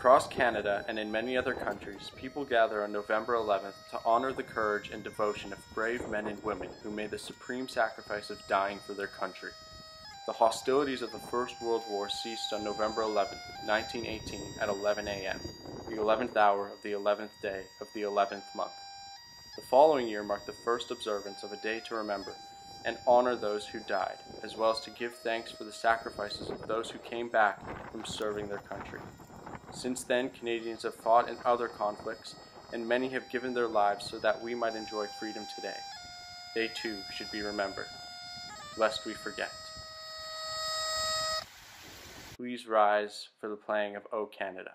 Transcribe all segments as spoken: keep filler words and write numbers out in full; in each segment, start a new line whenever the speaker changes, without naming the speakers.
Across Canada and in many other countries, people gather on November eleventh to honor the courage and devotion of brave men and women who made the supreme sacrifice of dying for their country. The hostilities of the First World War ceased on November eleventh, nineteen eighteen at eleven a m, the eleventh hour of the eleventh day of the eleventh month. The following year marked the first observance of a day to remember and honor those who died, as well as to give thanks for the sacrifices of those who came back from serving their country. Since then, Canadians have fought in other conflicts, and many have given their lives so that we might enjoy freedom today. They too should be remembered, lest we forget. Please rise for the playing of O Canada.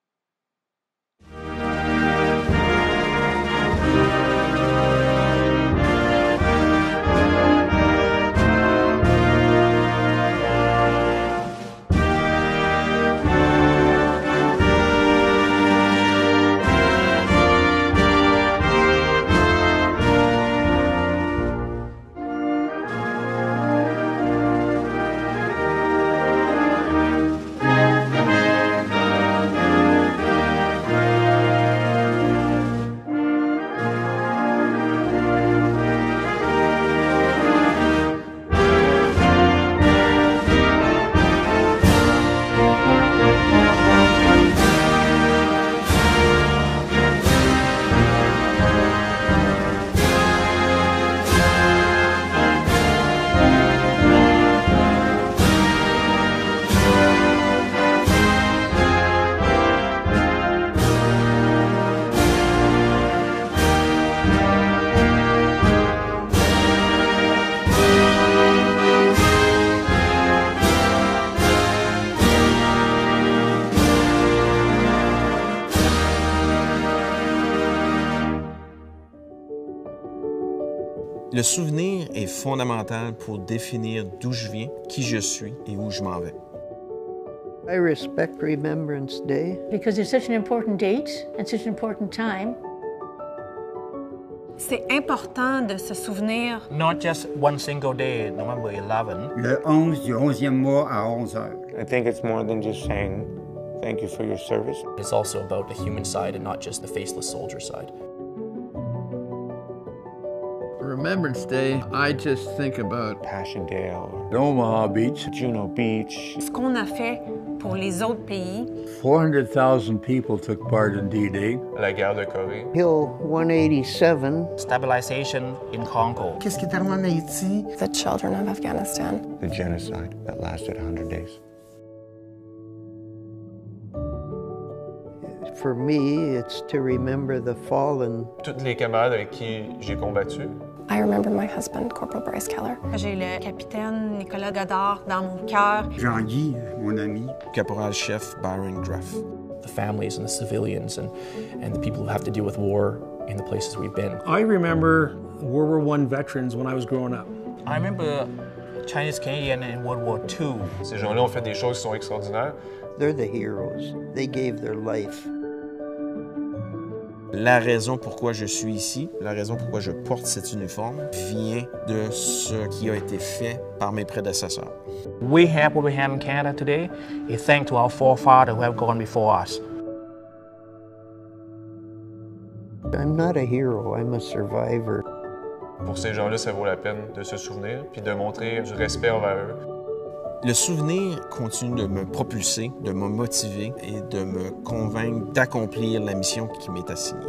Le souvenir est fondamental pour définir d'où je viens, qui je suis et où je m'en vais.
I respect Remembrance Day
because it's such an important date and such an important time.
C'est important de se souvenir.
Not just one single day, November eleventh.
Le onze du onzième mois à onze heures.
I think it's more than just saying thank you for your service.
It's also about the human side and not just the faceless soldier side.
Remembrance Day, I just think about
Passchendaele,
Omaha Beach,
Juno Beach.
Ce qu'on a fait pour les autres pays.
four hundred thousand people took part in D Day.
La guerre de Corée.
Hill one eighty-seven.
Stabilization in Congo.
Qu'est-ce qui est arrivé en Haïti?
The children of Afghanistan.
The genocide that lasted one hundred days.
For me, it's to remember the fallen.
Toutes les camarades avec qui j'ai combattu.
I remember my husband, Corporal Bryce Keller.
J'ai le capitaine Nicolas Godard dans mon cœur.
Jean-Guy, mon ami.
Caporal-chef Byron Gruff.
The families and the civilians and, and the people who have to deal with war in the places we've been.
I remember World War One veterans when I was growing up.
I remember Chinese Canadian in World War Two.
Ces gens-là ont fait des choses qui sont extraordinaires.
They're the heroes. They gave their life.
La raison pourquoi je suis ici, la raison pourquoi je porte cet uniforme, vient de ce qui a été fait par mes prédécesseurs.
We have what we have in Canada today is thanks to our forefathers who have gone before us.
I'm not a hero, I'm a survivor.
Pour ces gens-là, ça vaut la peine de se souvenir puis de montrer du respect envers eux.
Le souvenir continue de me propulser, de me motiver et de me convaincre d'accomplir la mission qui m'est assignée.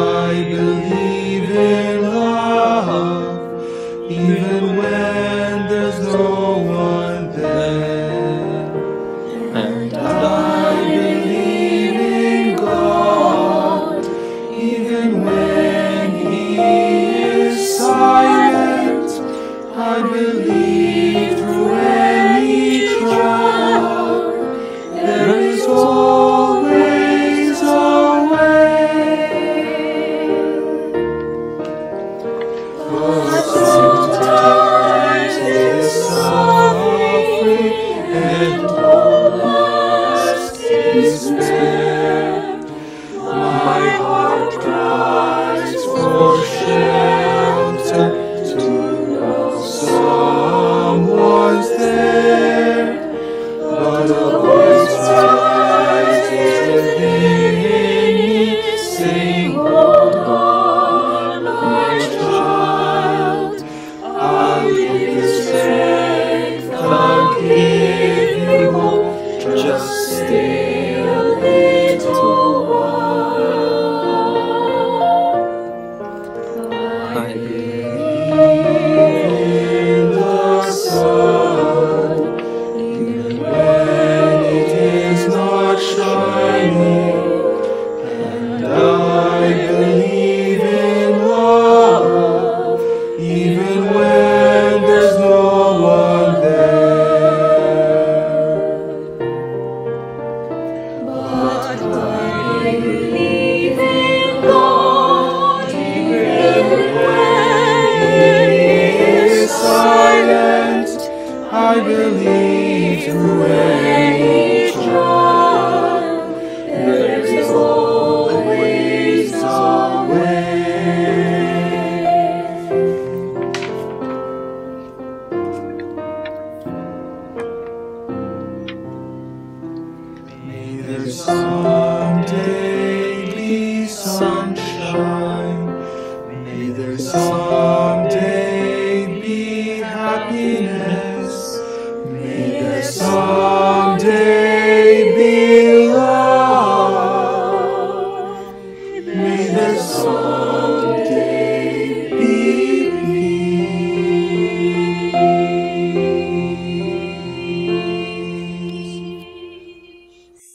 Even when
there's no one there. And I believe in God, even when He is silent. I believe through any trial, there is always a way. But sometimes it's suffering and almost despair. My heart cries for shelter, to know someone's there. But a voice rises within me, saying, hold on, my child. I'll give you strength, I'll give you hope. Just stay a little while. I believe in the sun, even when it is not shining. And I believe in love, even when there's no one there. But I believe in God, even when He is silent. I believe through any trial, there is always a way. May there someday be sunshine. May there someday be happiness. May there someday be love. May there someday be peace.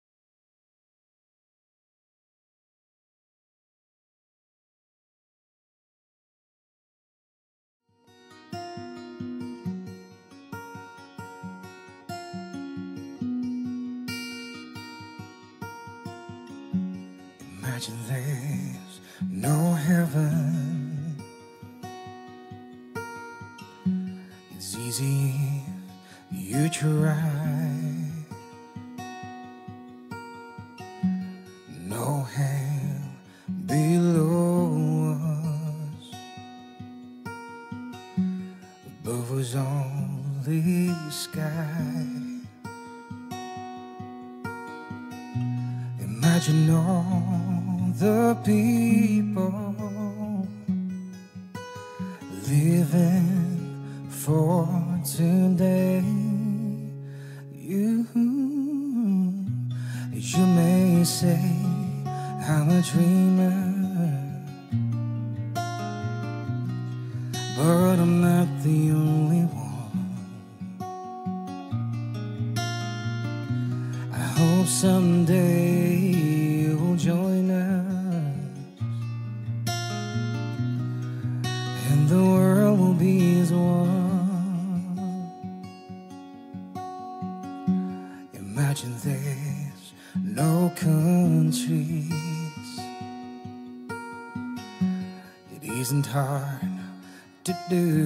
Imagine there's no heaven. It's easy if you try. No hell below us, above us only sky. Imagine all the people living for today. You, you may say I'm a dreamer, but I'm not the only one. I hope someday you'll join us, and the world will be as one. Imagine there's no countries. It isn't hard to do.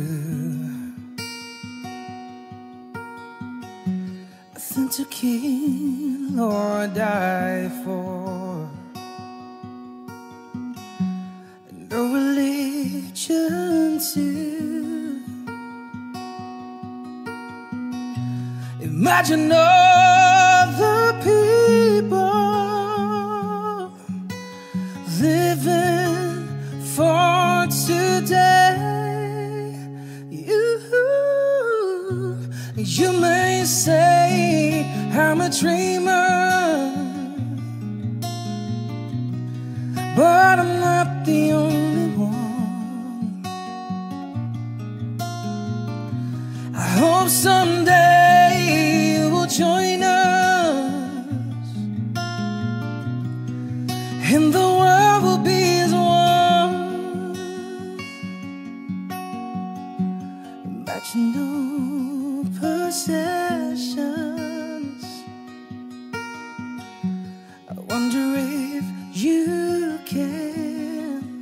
Nothing to kill or die for, no religion too. Imagine all the people living for today. You, you may say I'm a dreamer, but I'm not the only one. I hope someday you will join us, and the world will be as one. Imagine no possessions. I wonder if you can.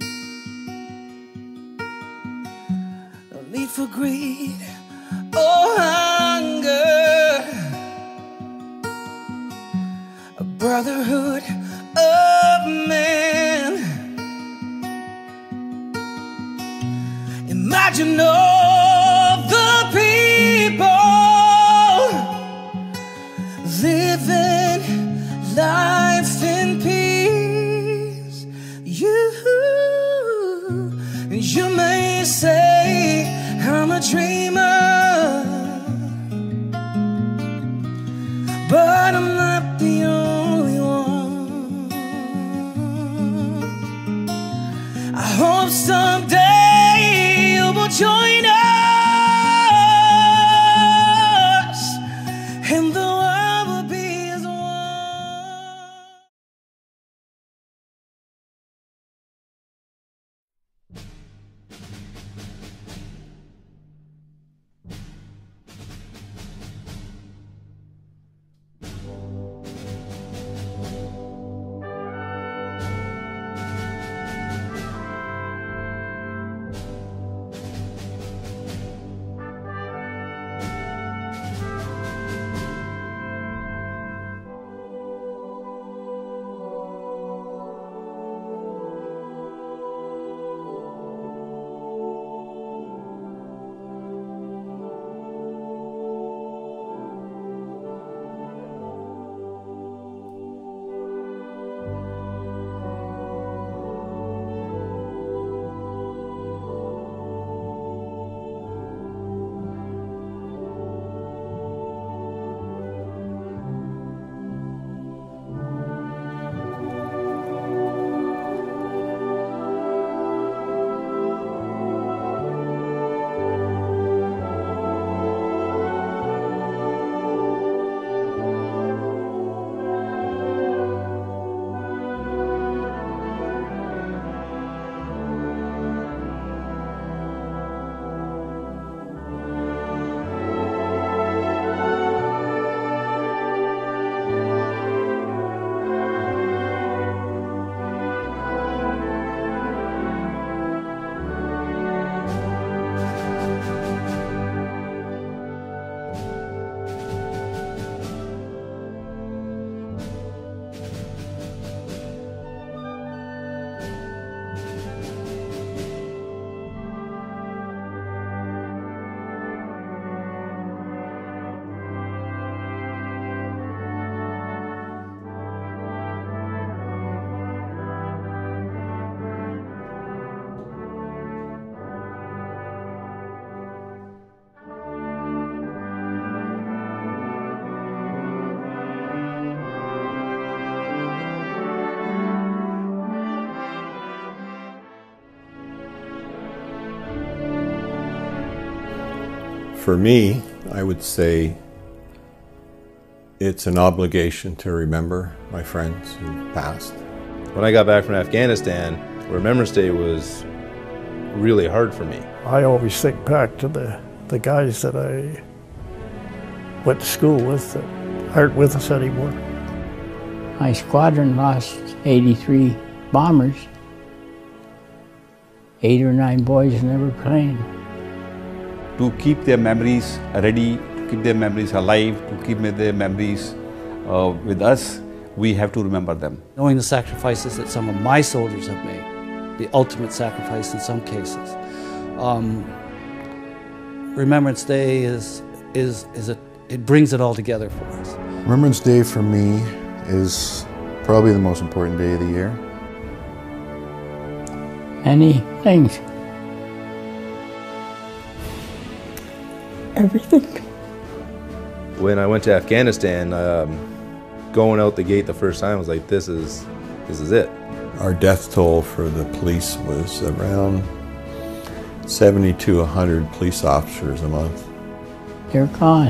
No need for greed or hunger, a brotherhood of man. Imagine all the people living life in peace. You, you may say I'm a dreamer, but I'm not the only one. I hope someday you will join us, and the world will be as one.
For me, I would say it's an obligation to remember my friends who passed.
When I got back from Afghanistan, Remembrance Day was really hard for me.
I always think back to the, the guys that I went to school with that aren't with us anymore.
My squadron lost eighty-three bombers. Eight or nine boys never plane.
To keep their memories ready, to keep their memories alive, to keep their memories uh, with us, we have to remember them.
Knowing the sacrifices that some of my soldiers have made, the ultimate sacrifice in some cases. Um, Remembrance Day is, is, is a, it brings it all together for us.
Remembrance Day for me is probably the most important day of the year.
Many things. Everything.
When I went to Afghanistan, um, going out the gate the first time, I was like, this is, this is it.
Our death toll for the police was around seventy to one hundred police officers a month.
they're gone.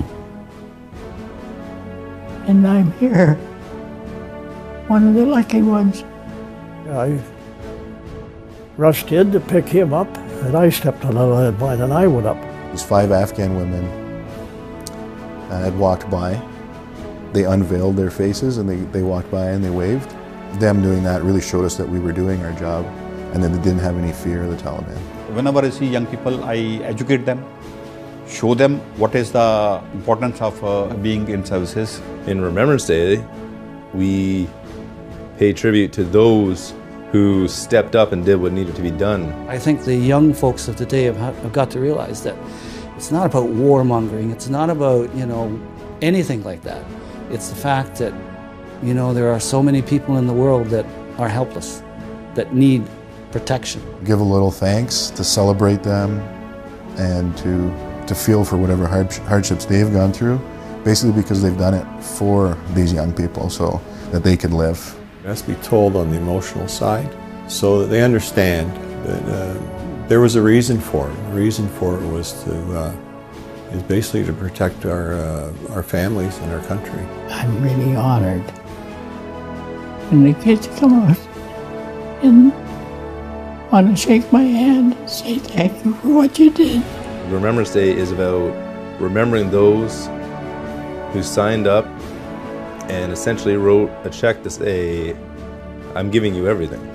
And I'm here, one of the lucky ones.
I rushed in to pick him up, and I stepped on a landmine and I went up.
These five Afghan women uh, had walked by. They unveiled their faces and they, they walked by and they waved. Them doing that really showed us that we were doing our job and that they didn't have any fear of the Taliban.
Whenever I see young people, I educate them, show them what is the importance of uh, being in services.
In Remembrance Day, we pay tribute to those who stepped up and did what needed to be done.
I think the young folks of today have, have got to realize that it's not about warmongering, it's not about, you know, anything like that. It's the fact that, you know, there are so many people in the world that are helpless, that need protection.
Give a little thanks, to celebrate them, and to, to feel for whatever hard, hardships they've gone through, basically because they've done it for these young people so that they could live.
It has to be told on the emotional side so that they understand that uh, there was a reason for it. The reason for it was to, uh, is basically to protect our, uh, our families and our country.
I'm really honored. And the kids come out and want to shake my hand and say thank you for what you did.
Remembrance Day is about remembering those who signed up and essentially wrote a check to say, I'm giving you everything.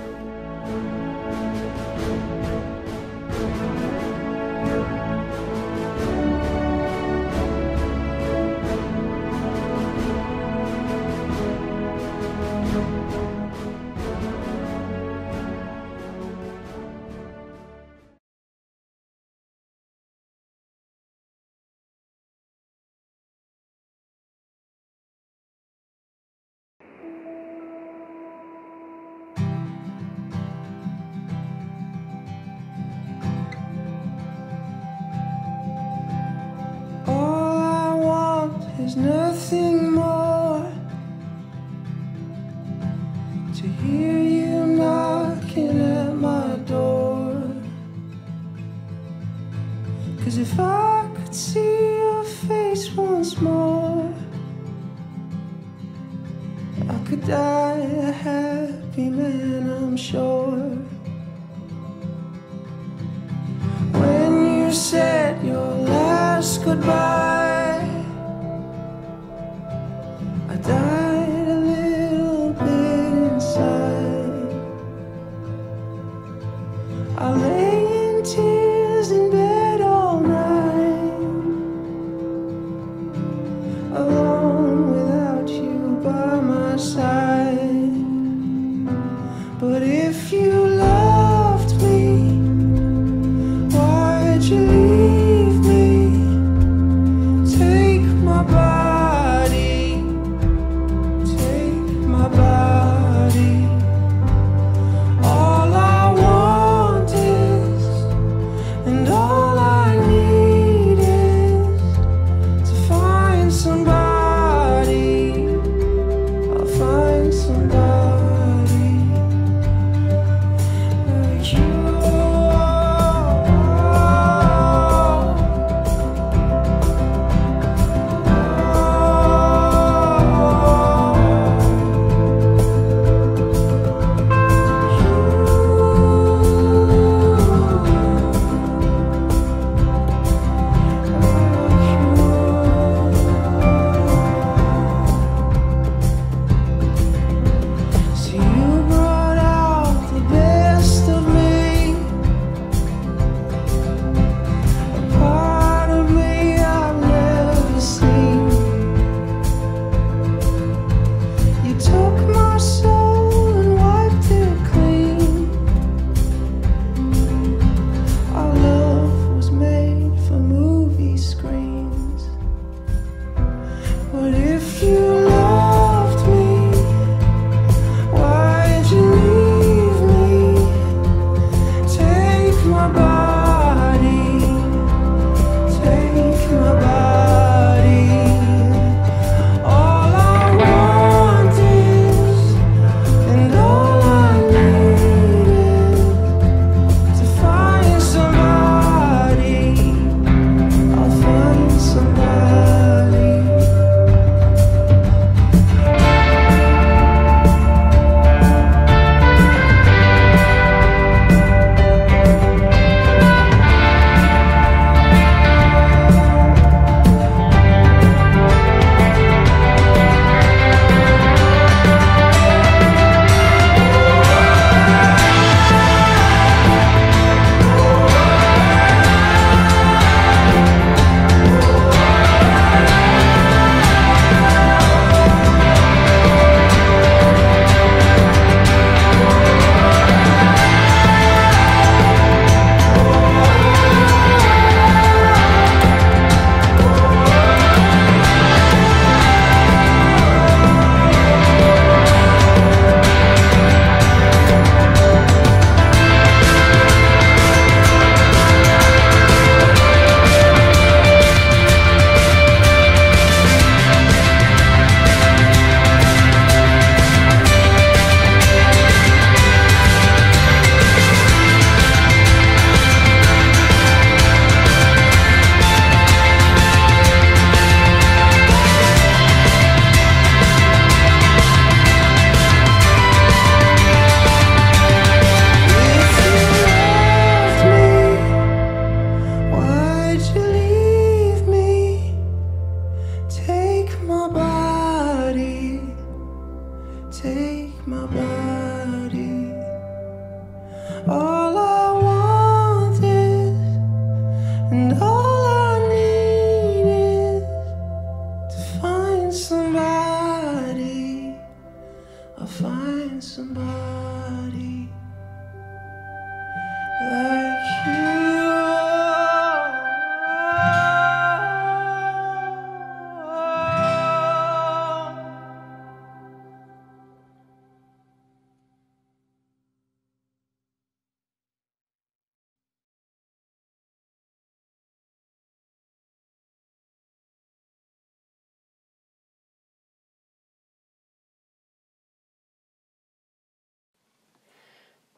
There's nothing more to hear you knocking at my door. 'Cause if I could see your face once more, I could die a happy man, I'm sure. When you said your last goodbye, I died a little bit inside. I lay in tears in bed all night, alone without you by my side. But if you loved me, why'd you leave me?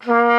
Thank